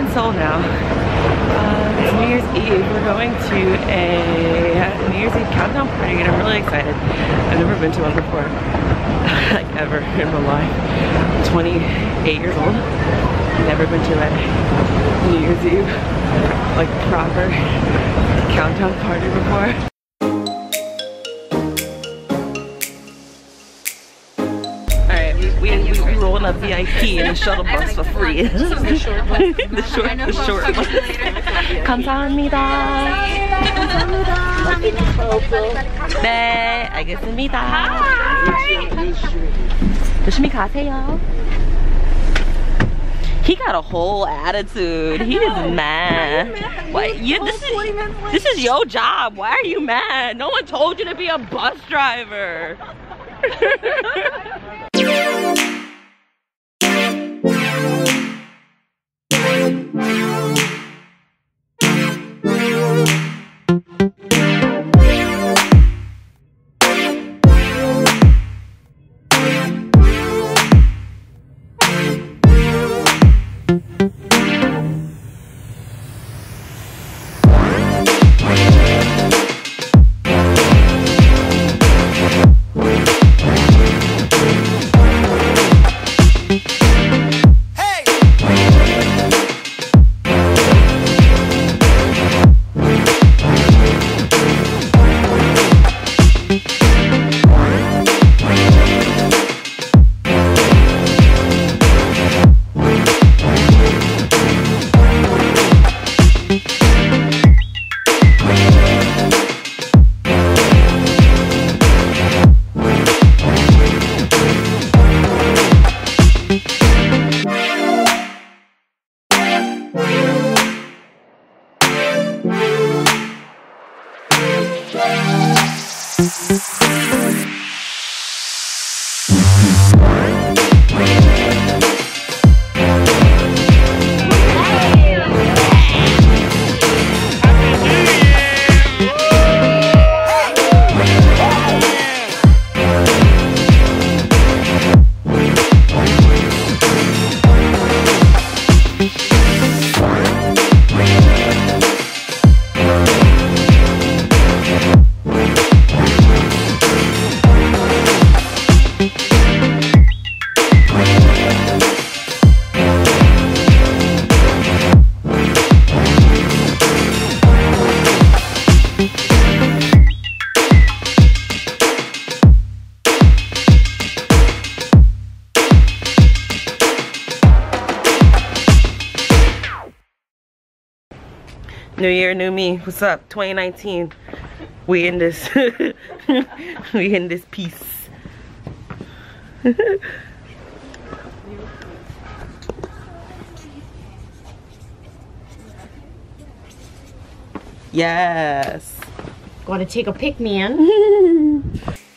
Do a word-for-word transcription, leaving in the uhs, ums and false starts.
Seoul now. Uh, it's New Year's Eve. We're going to a New Year's Eve countdown party and I'm really excited. I've never been to one before, like ever in my life. I'm twenty-eight years old. Never been to a New Year's Eve, like proper countdown party before. We, we, we rolling up V I P in the shuttle bus for free. the short one. the short, the short one. 감사합니다. 감사합니다. 네, 알겠습니다. 조심히 가세요. He got a whole attitude. He is mad. Why? You, this is this is your job. Why are you mad? No one told you to be a bus driver. New year, new me. What's up? twenty nineteen. We in this. we in this piece. Yes. Gotta take a pic, man.